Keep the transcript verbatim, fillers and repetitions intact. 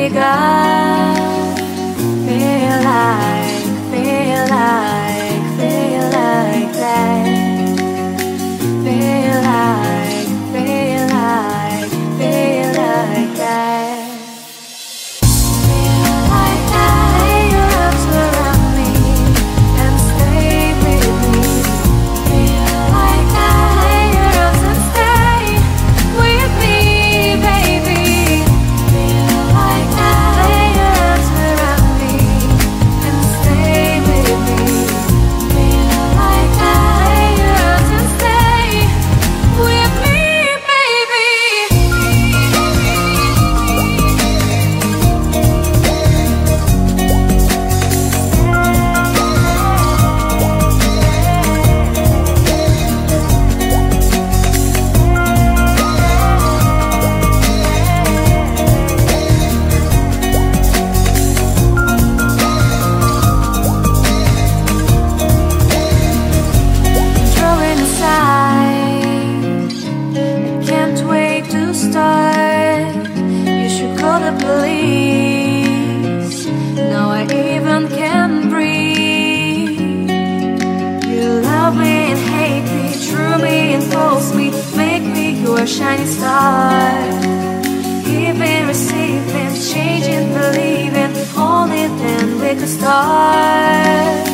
we got. Feel like, feel like, feel like that. Feel like, feel like, feel like that. Feel like that. Lay your arms around me and stay with me. Feel like that. Lay your arms and stay with me, baby. Feel like that. Lay your arms around me and stay with me. Feel like that. Lay your arms and stay with me, baby. Drawing aside, I can't wait to start. You should call the police. Now I even can breathe. You love me and hate me, true me and false me, make me your shining star. Giving, receiving, changing, believing, only then we could start.